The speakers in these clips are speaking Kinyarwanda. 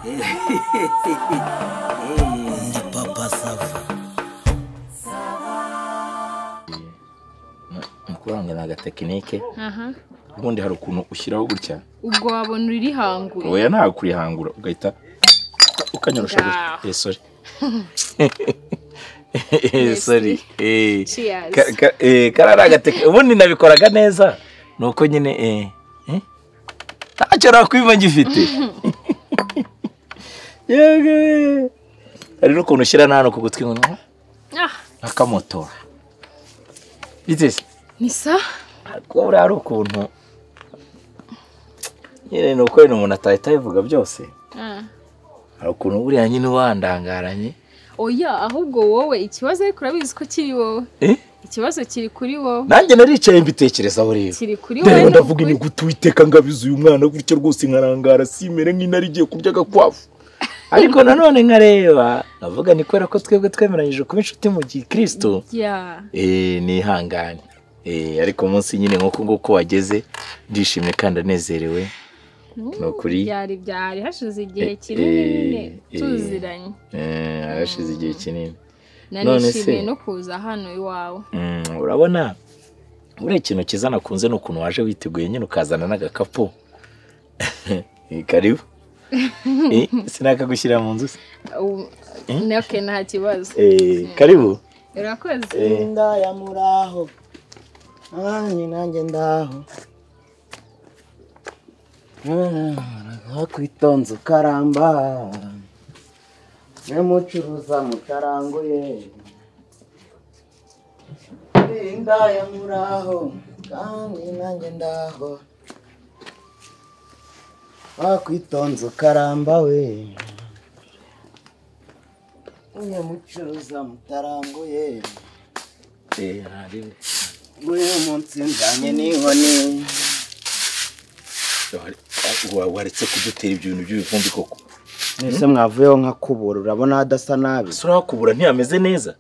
Ndi papa sava. Mukuranga naga tekinike. Ubundi hari ukuntu ushyiraho gutya. Ubwo wabona uri hangura. Oya nta kuri hangura ugahita ukanyorosha. Sorry. Sorry. Kararaga tekinike. Ubundi nabikoraga neza. Nuko nyine ntacyo nakwima ngifite. Yego. Hari n'ukuntu ushyira nano ku gutwi ngo akamotora. Bitese. Nisa? Ko uri ari ukuntu nyine nuko umuntu atahita yivuga byose. Hari ukuntu buriya nyine wandangaranye. Oya ahubwo wowe ikibazo ariko urabizi ko kiri wowe. Ikibazo kiri kuri wowe. Nanjye naricaye mbitekerezaho rero. Kiri kuri wowe. Rero ndavuga ni gutwiteka ngabiza uyu mwana gutyo rwose nkarangara simere nk'intari igiye kurya gakwavu. Ariko nanone nkareba navuga ni kwera ko twebwe twemeranyije kuba inshuti mu Kristo. Ni hangane. Ariko munsi nyine nk'uko wageze ndishimye kandi anezerewe. Nokuri byari hashize igihe kinini tuziranye. Hashize igihe kinini. Nanishimiye no kuza hano iwawe. Urabona uri ikintu kiza nakunze no kuntu waje witeguye nyine ukazana n'agakapu. Karibu. Sinaka gushyira mu nzu. Nake nta kibazo. Karibu. Urakoze. Ndaya muraho. Nanjye ndaho. Nakwitonze ukaramba. Nemucuruza mutaranguye. Ndaya muraho. Kandi nanjye ndaho. Wakwitonze ukaramba we. Nemucuruza mutaranguye. Haribu. Uyu munsi nzanye n'inkoni. Waretse kudutera ibyo bintu by'ibivumbi koko. Nese mwavuyeho nka kubura urabona hadasa nabi. Sura kubura ntiyameze neza.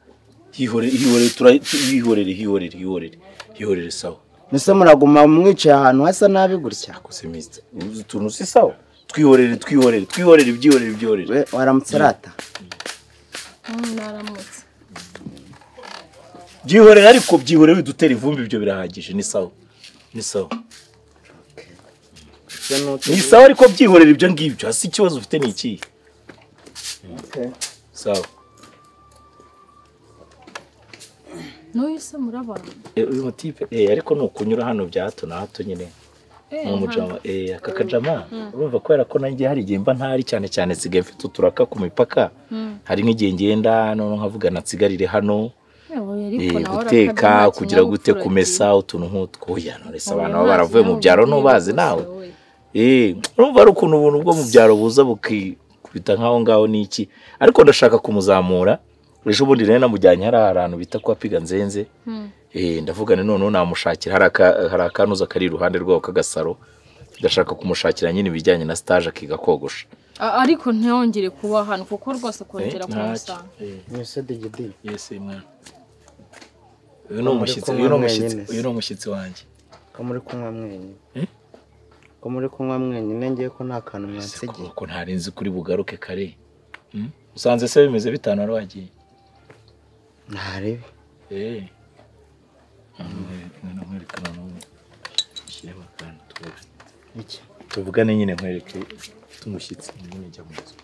Hihorere sawa. Nese muraguma mwicaye ahantu hasa nabi gutya. Akose miste. Utuntu si sawa. Twihorere ibyihorere. Waramutse rata. Naramutse. Byihorere ariko byihorere bidutera ivumbi ibyo birahagije ni sawa. Ni sawa ariko byihorere ibyo ngibyo hasi ikibazo ufite ni iki? Sawa. Noyise murabana. Uyu mutipe ariko nukunyura hano bya hato na hato nyine. Mu mujama akakajama urumva kwera ko nanjye hari igihe mba ntari cyane sigaye mfite uturaka ku mipaka. Hari nk'igihe ngenda none nkavuga natsigarire hano. Guteka kugira gute kumesa utuntu nk'utwo yanoresa abantu baba baravuye mu byaro no bazi nawe. Urumva ari ukuntu ubuntu bwo mu byaro buza bukita nkaho ngaho niki ariko ndashaka kumuzamura. Ejo bundi rero namujyanye hari ahantu bita kwa Piga Nzenze. Ndavuga none namushakira hari akanuza kari iruhande rwaho kagasaro. Ndashaka kumushakira nyine ibijyanye na stage akiga kogosha. Ariko ntiyongere kuba hano kuko rwose kongera kumusanga. Nese digidi. Yes mwana. Uyu no umushyitsi wanjye. Ko muri kunywa mwenye. Ko muri kunywa mwenye ngiye ko nta kantu mwansigiye. Ko ntarinzi kuri bugaruke kare. Usanze se bimeze bitanu arawagiye. Ntarebe. Nkwerekana no shyira bakana iki. Tuvugane nyine nkwereke tumushyitsi nyine njya mu nzu.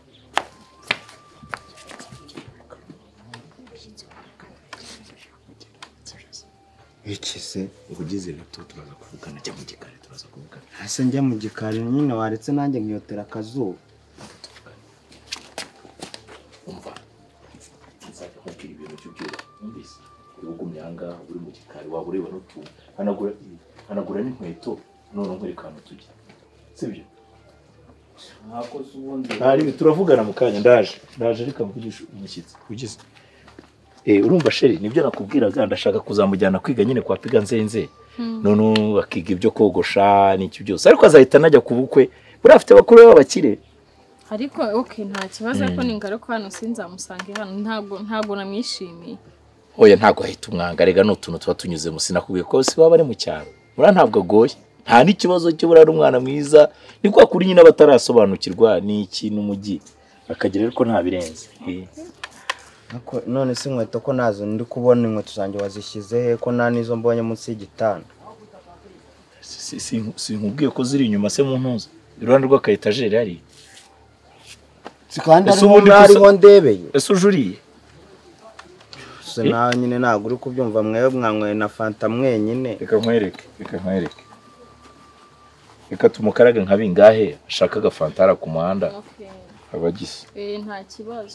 Iki se ugize gato turaza kuvugana jya mu gikari turaza kuvugana. Hase njya mu gikari nyine waretse nanjye nkiyotera akazuba. Umva. Nzaka kubwira ibintu cy'ubyo. Umbise. Ugumye hanga uri mu gikari waba ureba n'utu. Hanagura n'inkweto none nkwerekana tujye. Sibyo? Ntakoze ubundi. Hari turavugana mu kanya ndaje reka mvugisha umushyitsi. Ugize. Urumva sheri nibyo nakubwiraga ndashaka kuzamujyana kwiga nyine kwa Piga Nzenze. None bakiga ibyo kogosha n'iki byose. Ariko azahita najya ku bukwe. Buri afite bakuru b'abakire. Ariko nta kibazo ariko ningaruka hano sinzamusange hano ntago namwishimiye. Oya ntago ahita umwanga rega n'utuntu tuba tunyuze mu sinakubwiye ko si waba ari mu cyaro. Ura ntabwo goye. nta n'ikibazo cyo burara umwana mwiza ni kwa kuri nyine batarasobanukirwa ni ikintu umujyi akagira ariko nta birenze none se inkweto ko nazo ndi kubona inkweto zanjye wazishyize he ko nta nizo mbonye munsi y'igitanda sinkubwiye ko ziri inyuma se mu ntuza iruhande rw'akayetajeri hari kandi hariho ndebeye ese ujuriye se nawe nyine ntabwo uri kubyumva mwewe mwanyweye na fanta mwenyine reka nkwereke reka tumukaraga nka bingahe ashaka agafantara ku muhanda abagise nta kibazo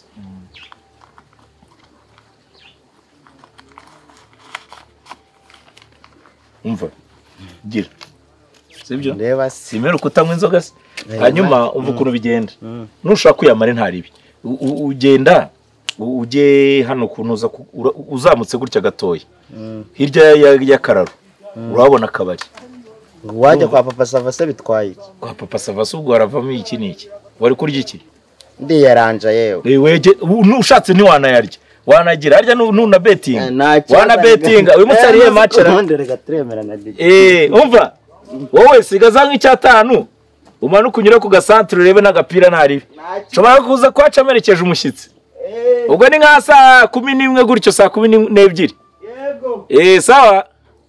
umva gira sibyo ndeba simera kutanywa inzoga se hanyuma umva ukuntu bigenda nushaka kuyamara ntaribi ugenda ujye hano kunuza uzamutse gutya gatoya hirya y'akararo urabona akabari wajya kwa papa sava se bitwaye iki kwa papa sava se ubwo haravamo iki n'iki wari kurya iki ndiyaranja yewe wege ushatse ntiwanayarya wanagira harya nuna betting wana betting uyu munsi ariye match reka turemerana umva wowe sigaza nk'icyatanu umanuka unyure ku gasantre urebe n'agapira ntaribi shobora kuza kwaca amerekeje umushyitsi ubwo ni nka saa 11 gutyo saa 12 yego sawa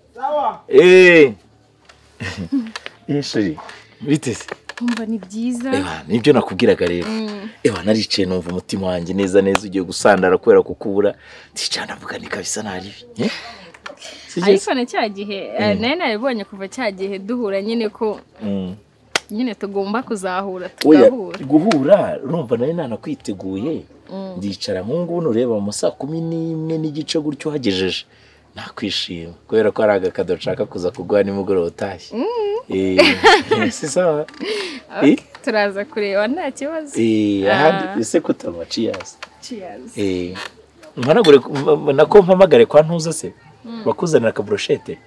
sheri bitese umva ni byiza nibyo nakubwiraga rero naricaye numva umutima wanjye neza ugiye gusandara kubera kukubura ticana avuga ni kabisa ntaribi ariko na cya gihe nari naribonye kuva cya gihe duhura nyine ko nyine tugomba kuzahura tugahura guhura urumva nari nanakwiteguye ndicara nk'ubu ureba mu saa 11 n'igice gutyo hagejeje nakwishima kubera ko ari agakado nshaka kuza kuguha nimugoroba utashye si sawa turaza kureba nta kibazo ahandi ese kutanywa cheers mpanagure nako mpamagare kwa ntuza se bakuzanira akabroshete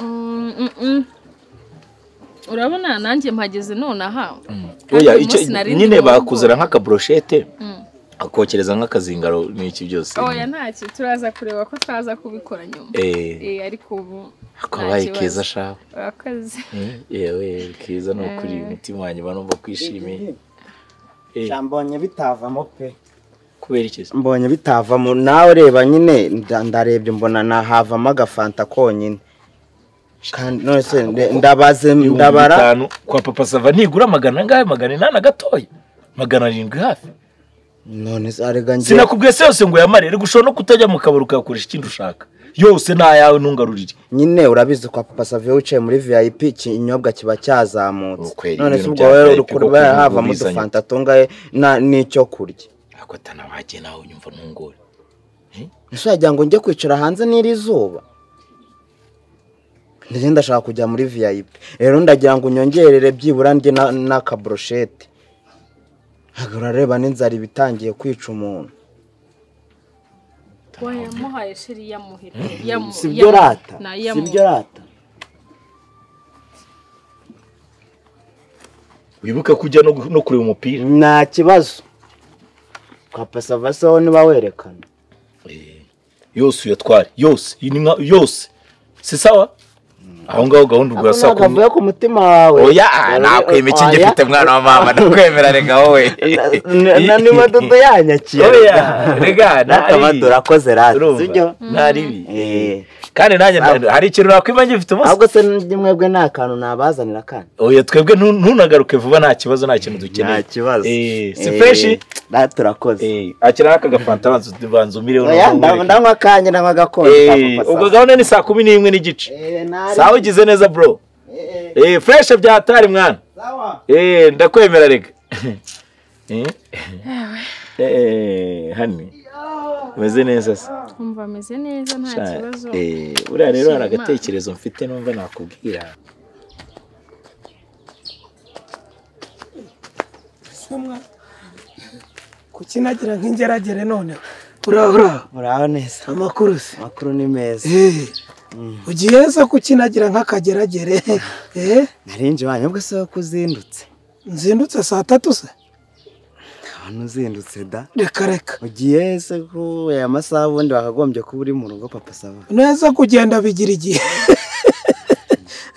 urabona nanjye mpageze nonaha oya nyine bakuzana nk'akabroshete akokereza nk'akazingaro n'iki byose oya ntacyo turaza kureba ko twaza kubikora nyuma ariko ubu akabaye keza shaka urakoze yewe keza no kuri umutima wanjye banumva kwishimiye mbonye bitavamo pe kubera iki mbonye bitavamo nawe reba nyine ndarebye mbona nahavamo agafanta konyine kandi none se ndabaze ndabara kwa papa sava ntigura magana ngahe magana inana gatoya 700 hafi none se arega ngiye sinakubwiye se yose ngo yamarere gushobora no kutajya mu kabari ukakoresha ikindi ushaka yose nayawe ntungarurire nyine urabizi kwa papa sava wicaye muri VIP ikinyobwa kiba cyazamutse none se ubwo wewe urukurwa hava mu dufanta tungaye n'icyo kurya ako tanabagiye nawe unyumva ntungore ese wagira ngo njye kwicara hanze n'iri zuba ndagenda ndashaka kujya muri VIP rero ndagira ngo unyongerere byibura ndye n'akabroshete urareba n'inzara ibitangiye kwica umuntu wayamuhaye sheri yamuhira sibyo rata wibuka kujya no kureba umupira nta kibazo kwa pasa vaso niba werekana yose uyatware yose si sawa aho ngaho gahunda ubwo yasa akavuye ku mutima wawe oya nakwema iki ngifite mwana wa mama ndakwemera rega wowe na ni madodo yanyakiye oya rega nakamadura akoze rata sibyo naribi kandi nanjye hari ikintu nakwima ngifite umunsi ahubwo se mwebwe nta kantu nabazanira kandi oya twebwe ntunagaruke vuba nta kibazo nta kintu dukeneye nta kibazo si fresh turakoze akira akagafanta banzumireho ndanywa akanya ndanywa gakondo ubwo gahunda ni saa 11 n'igice sawa ugize neza bro fresh byatari mwana sawa ndakwemera rega hani meze neza se umva meze neza nta kibazo uriya rero hari agatekerezo mfite numva nakubwira kukinagira nk'ingeragere none uraho neza amakuru ni meza ugiye se kukinagira nk'akageragere narinje wanyu ubwo se kuzindutse nzindutse saa 3 se abantu uzindutse da reka ugiye se ko aya masaha ubundi bakagombye kuba uri mu rugo papa sava neza kugenda bigira igihe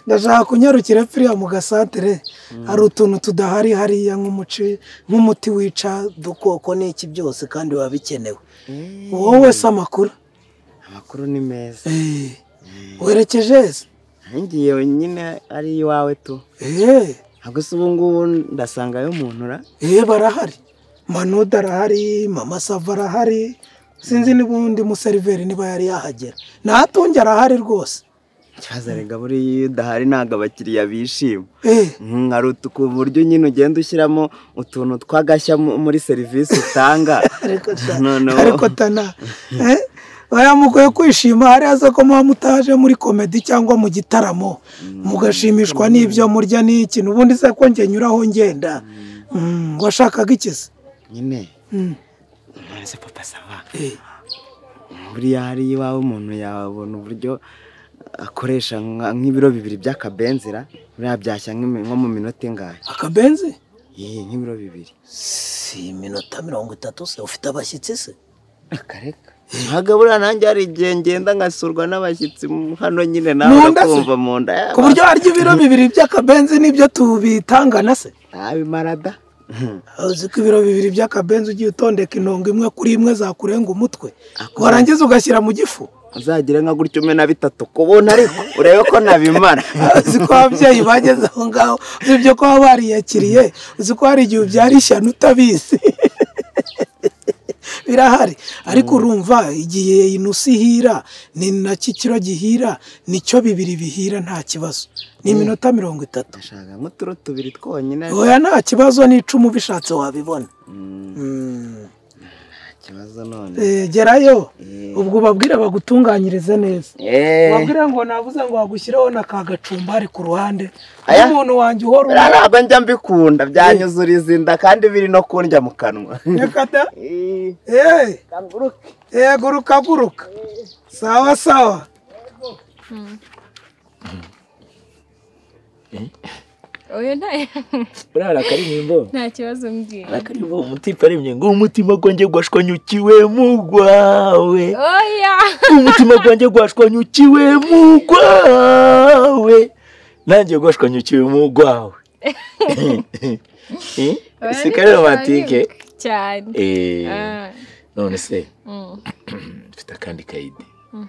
ndashaka kunyarukira pfiriya mu gasantere hari utuntu tudahari hariya nk'umuti wica dukoko n'iki byose kandi biba bikenewe. Wowe se amakuru ni meza. werekeje se? Ngiye nyine ari iwawe tu. Ntabwo se ubu ngubu ndasangayo umuntu ra? Barahari. Manuda arahari, Mama Sava arahari, sinzi n'ubundi museriveri niba yari yahagera. Natunge arahari rwose. Kibazo rega buri udahari ntago abakiriya bishima. Hari ku buryo nyine ugenda ushyiramo utuntu twagashya muri serivisi utanga. Ariko tana bayamugoye kwishima hari aza ko mutaje muri komedi cyangwa mu gitaramo mugashimishwa n'ibyo murya n'ikintu ubundi se ko nge nyuraho ngenda washakaga ikize nyine none papa Sava buriya hari iwawe umuntu yabona uburyo akoresha nk'ibiro 2 by'akabenzira buriya byashya nko mu minota ingahe akabenzi nk'ibiro 2 si minota 30 se ufite abashyitsi se akareka hagabura nanjye hari igihe ngenda ngasurwa n'abashyitsi hano nyine nawe kumva mu nda ku buryo harya ibiro 2 by'akabenzi nibyo tubitangana se abimarada uzi ko ibiro 2 by'akabenzi ugiye utondeka intongo imwe kuri imwe zakurenga umutwe warangiza ugashyira mu gifu uzagire nka gutyo 13 kubona ariko urebe ko nabimara uzi ko ababyeyi bageze aho ngaho uzibyo ko bariyakiriye uzi ko hari igihe ubyara ishyano utabizi birahari ariko urumva igihe inusi hira ni na kikiro gihira nicyo 2 bihira nta kibazo ni minota 30 ndashaka nk'uturo 2 twonyine oya nta kibazo ni 10 bishatse wabibona kibazo none gerayo ubwo babwira bagutunganyirize neza babwira ngo navuze ngo wagushyiraho na kagacumbari ku ruhande umuntu wanjye uhora ntabwo njya mbikunda byanyuzuriza inda kandi biri no kundya mu kanwa nekata guruka sawa sawa oya ntaye burara karimbo nta kibazo mbwira akarimbo umutipa arimye ngo umutima gwanjye gwashwanyukiwe mu gwawe oya umutima gwanjye gwashwanyukiwe mu gwawe nanjye gwashwanyukiwe mu gwawe si kare romantike cyane none se mfite akandi kayidi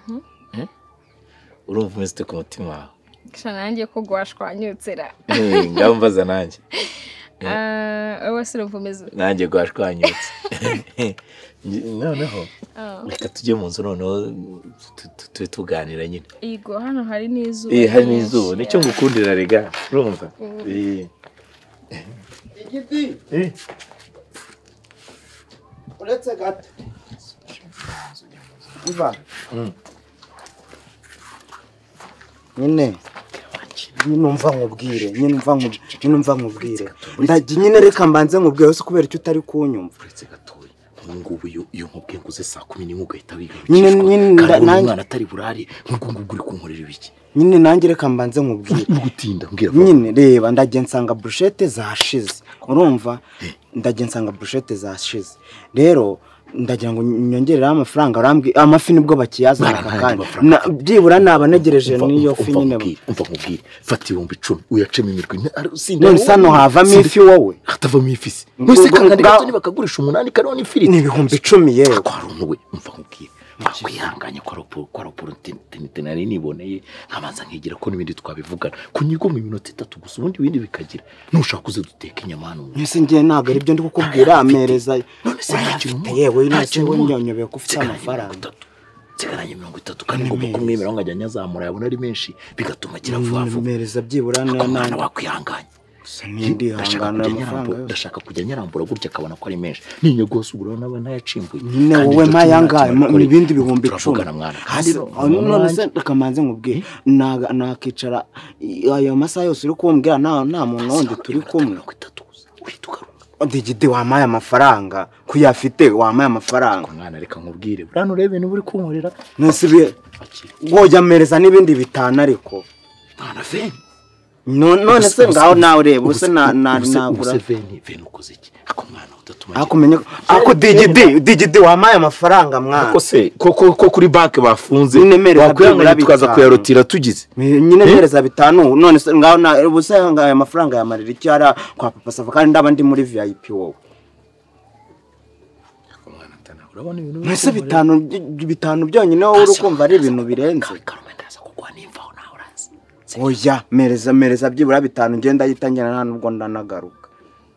urumva umeze ku mutima wawe nanjye ko gwashwanyutsera ngambaza nanjye wowe se urumva nanjye gwashwanyutse noneho reka tujye mu nzu noneho tuganira nyine yego hano hari n'izuba hari n'izuba nicyo ngukundira rega urumva igiti uretse gato iva nyine numva nkubwire ndagiye nyine reka mbanze nkubwire hose kubera icyo utari kunyumva uretse gatoya ngubu iyo nkubwiye nguze saa 10 ugahita nyine nanjye atari burari ngugu uri kunkorera ibiki nyine nanjye reka mbanze nkubwire gutinda mbwira nyine reba ndagiye nsanga brushette zashize urumva ndagiye nsanga brushette zashize rero ndagira ngo nyongerera amafaranga arambwi amafi nibwo bakiyazana kandi byibura nabanegereje niyo fi nyine umva nkubwire fati 10 uyacemo imirwi none sano havamo ifi wowe hatavamo ifi se wese kandi gato bakagurisha 8 karoni ifiriti ni 10,000 yewe kwarunuwe umva nkubwire kwihanganye kwa raporo nari niboneye nkabanza nkigira ko n'ibindi twabivugana kunyigo mu minota 3 gusa ubundi ibindi bikagira nushaka kuze duteka inyama hano nese ngiye nago ari byo ndi kukubwira amereza yewe nase wonyonyobeye ko ufite amafaranga sigaranye 30 kandi ngo kumwemera ngajya nyazamura yabona ari menshi bigatuma agira vuba amereza byibura nana wakwihanganye Samindi hangana amafaranga ndashaka kujya nyarambura gutya akabona ko ari menshi ninyo gose ugura n'abana yacimbuye nyine wowe mayanga ibindi bihumbi 10 kandi none se akamanze nkubwiye nakicara ayo masaha yose uri kumbwira nta muntu wundi turi kumwe Digide wamaye amafaranga kuyafite wamaye amafaranga mwana reka nkubwire burano urebe ibintu buri kunkorera nese wojya mereza n'ibindi bitana ariko mwana fe none se ngaho nawe reba ubuse nagura veni ukoze iki ako mwana udatuma akumenya ako digidi wamaye amafaranga mwana ko se ko kuri banki bafunze wakwiyangura tukaza kuyarotira tugize nyine mpereza 5 none se ngaho ubuse ngaho amafaranga yamarira iki ara kwa papa Sava kandi ndaba ndi muri VIP wowe urabona ibintu mwese 5 byonyine wowe urukumva ari ibintu birenze oya mereza byibura 5 ngenda yitangira nta nubwo ndanagaruka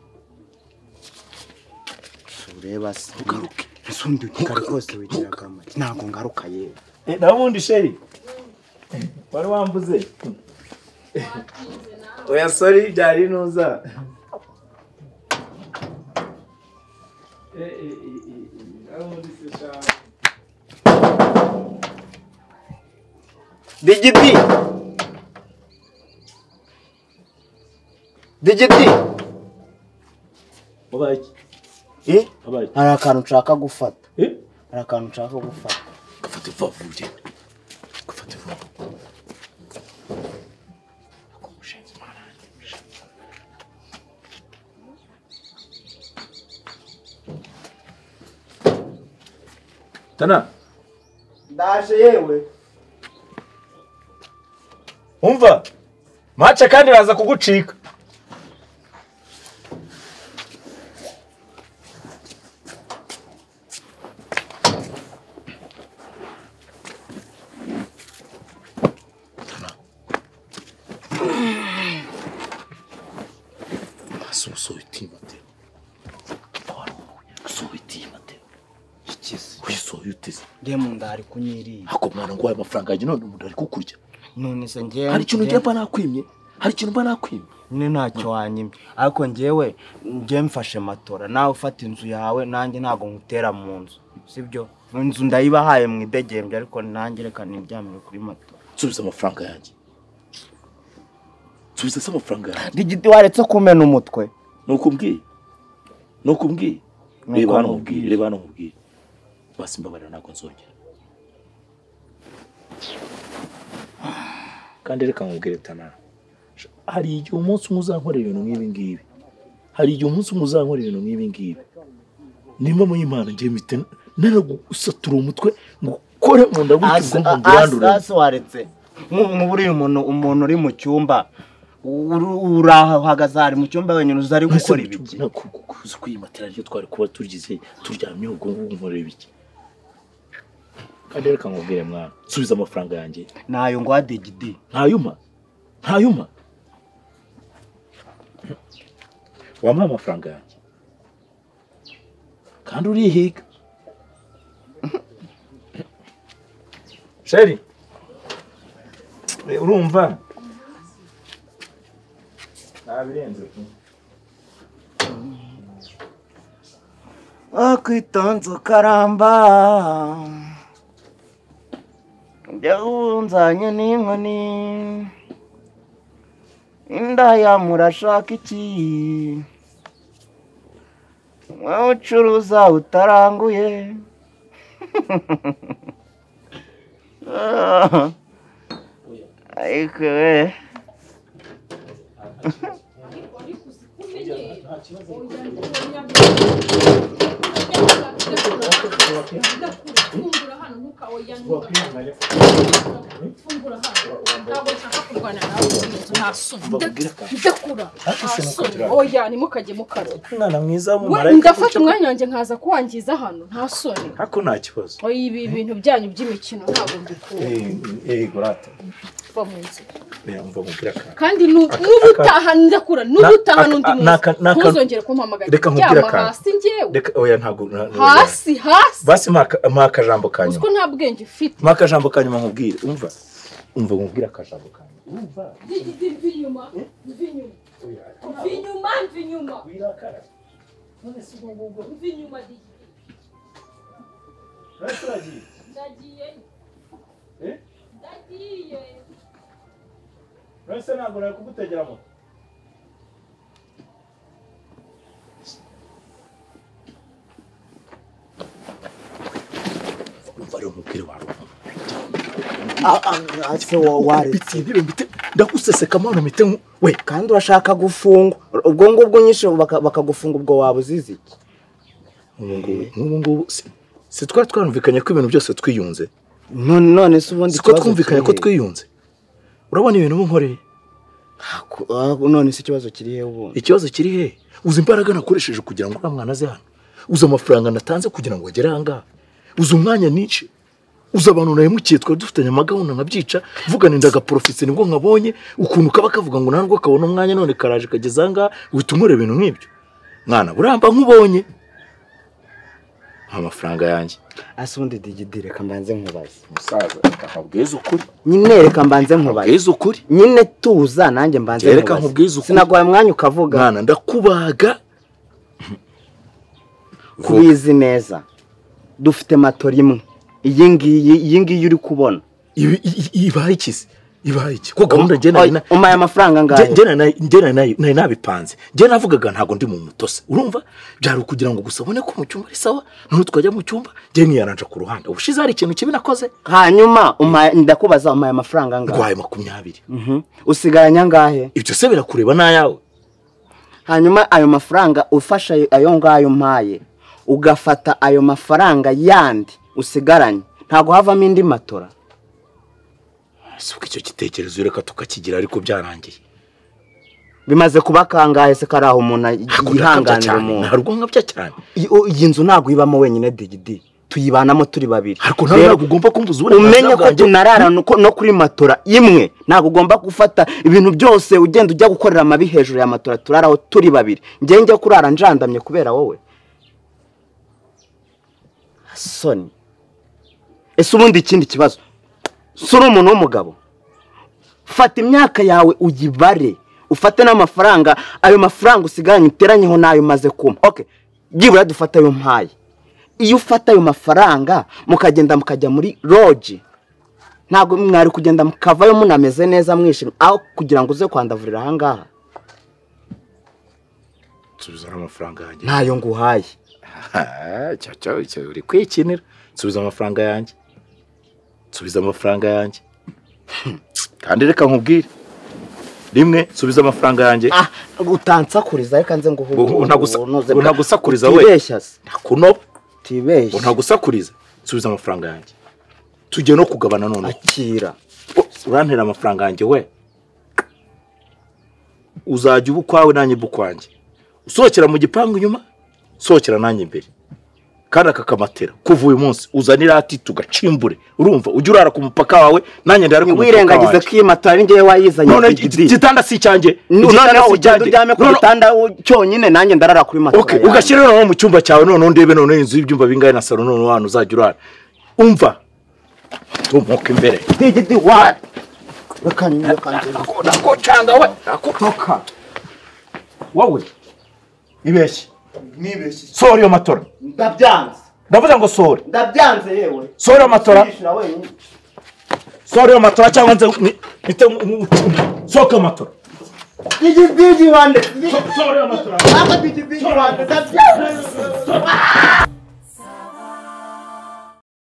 ureba se ugaruke isundi ukari kose wigira kama ntago ngaruka yewe nabundi sheri wari wambuze oya sorry byari nuza digidi Obaiki. Obaiki. Hari akantu nshaka gufata. Hari akantu nshaka gufata. Gafata ivavu ugende. Gafata ivavu. Akomushenze maranje. Tana. Ndaje yewe. Umva. Macha kandi baza kugucika. Demunda ari kunyiri. Hako mwana ngo amafaranga aje none umuntu ari kukurya. None se ngiye. Hari ikintu ngiye banakwimye. Hari ikintu banakwimye. None ntacyo wanyimye. Ariko ngiyewe ngiye mfashe matora nawe ufata inzu yawe nanjye ntago ngutera mu nzu. Sibyo? Inzu ndayibahaye mu idegembye ariko nanjye reka nibyamire kuri matora. Subiza amafaranga yanjye. Subiza amafaranga yanjye. Digiti waretse kumena umutwe. Nukumbwiye. Reba hano mubwiye. Basimbabarira nako nzongera. Kandi reka nkubwire Tana. Hari igihe umunsi umuzankorera ibintu nk'ibi ngibi. Nimba mu Imana ngiye mite naragusatura umutwe ngo kore mu ndagutse ngo ngirandura. Asa waretse. Nk'uburi umuntu uri mu cyumba. Uraha hagazari mu cyumba wenyine uzari gukora ibiki. Nakuze kwimatira ryo twari kuba tugize turyamye ubwo nkore ibiki. Kandi reka nkubwire mwana, subiza amafaranga yanjye. Nayo ngo adigidi. Ntayuma. Wampa amafaranga yanjye. Kandi urihiga. Sheri. Urumva? Nabirenze tu. Akwitonzo karamba. Byawunzanye n'inkoni. Indaya murashaka iki? Ucuruza utaranguye. Ariko we. Oya nimukajye mukaro. Mwana mwiza mu marayika. Ndafata umwanya wanjye nkaza kuwangiza hano nta soni. Hako nta kibazo. Oya ibi bintu byanyu by'imikino ntabwo mbikura. Gorata. Va mu nzu. Mva mubwira kandi n'ubutaha ndakura n'ubutaha n'undi munsi ntuzongere kumpamagara. Reka nkubwira ka. Hasi ngewe. Reka oya ntago. Hasi. Basi maka jambo kanyuma. Usko nta bwenge ufite. Maka jambo kanyuma nkubwire. Umva nkubwira ka jambo kanyuma. Umva. Vinyuma. Wirakara. None si ngogo. Vinyuma di. Rastraji. Ndagiye. Ndagiye. Rasa nagora kugutegera mo. Umva rero mubwire waro. Ase wari. Biti. ndaguseseka mwana mite we kandi urashaka gufungwa ubwo ngubwo nyishe bakagufunga ubwo wabuzizi ngubu si twari twanumvikanye ko ibintu byose twiyunze none se ubundi ko twumvikanye ko twiyunze urabona ibintu bunkoreye none se ikibazo kiri he ubu ikibazo kiri he uzi imbaraga nakoresheje kugira ngo mwana aze hano uzi amafaranga natanze kugira ngo agere ahangaha uzi umwanya nice uzi abantu nahemukiye twari dufitanye amagahunda nkabyica vugana indaga profite nibwo nkabonye ukuntu kaba kavuga ngo ntabwo kabona umwanya none karaje kageza ahangaha uhita umure ibintu nk'ibyo mwana buramba nkubonye amafaranga yanjye asundi digidire kambanze nkubaze musaza akabweza ukuri nyine reka mbanze nkubaze akabweza ukuri nyine tuza nanjye mbanze nkubaze reka nkubweze ukuri sinagwaye umwanya ukavuga mwana ndakubaga kubizi neza dufite matora imwe iyi ngiyi uri kubona ibaye ikisi ibaye iki ko gahunda ngena umaye amafaranga ngahe ngena nayo nabipanze ngena navugaga ntago ndi mu mutose urumva byari kugira ngo gusabone ko mu cyumba ari sawa none twajya mu cyumba ngeni yaranje ku ruhande ubushize hari ikintu kibi nakoze hanyuma ndakubaza umaye amafaranga ngahe ngwaye 20 usigaranya ngahe ibyo se birakureba nayawe hanyuma ayo mafaranga ufasha ayo ngayo mpaye ugafata ayo mafaranga yandi usigaranye ntago havamo indi matora suko icyo gitekerezo reka tukakigira ariko byarangiye bimaze kuba kangahe se karaho umuntu yihanganira umuntu harwo nkabya cyane iyi nzu ntago ibamo wenyine digidi tuyibanamo turi babiri ariko ntabwo ugomba kumbuza umenye ko tunarara no kuri matora imwe ntago ugomba gufata ibintu byose ugenda ujya gukorera amabi hejuru ya matora turaraho turi babiri njye kurara njandamye kubera wowe soni ese ubundi ikindi kibazo sura umuntu w'umugabo fata imyaka yawe uyibare ufate n'amafaranga ayo mafaranga usigaranye uteranyeho nayo maze kuma okay byibura dufata ayo mpaye iyo ufata ayo mafaranga mukagenda mukajya muri lodge ntago mwari kugenda mukavayo munameze neza mwishimye aho kugira ngo uze kwandavurira ahangaha subiza amafaranga yanjye ntayo nguhaye cyo uri kwikinira subiza amafaranga yanjye subiza amafaranga yanjye kandi reka nkubwire rimwe subiza amafaranga yanjye utansakuriza reka nze ngo unagusakuriza we nakuno tibeshya unagusakuriza subiza amafaranga yanjye tujye no kugabana none akira urantera amafaranga yanjye we uzajya ubukwawe nanjye bukwanjye usohokera mu gipangu nyuma sohokera nanjye imbere kandi akakamatera kuva uyu munsi uzanira ati tugacimbure urumva ujye urara ku mupaka wawe nanjye ndari ku mupaka wirengagize kwimata ari ngiye wayizanye none igitanda si cyanjye none ugenda uryame ku gitanda cyonyine nanjye ndarara kuri mata okay ugashyira none mu cyumba cyawe none ndebe none inzu y'ibyumba bingahe na salo none hano uzajya urara umva tumuka imbere digidi wa bakanye nako canga we nakutoka wowe ibeshye nibeshye sori yo matora ndabyanze ndavuga ngo sori ndabyanze yewe sori yo matora sori yo matora cyangwa nze nite soka matora digidi wande sori yo matora digidi wande ndabyanze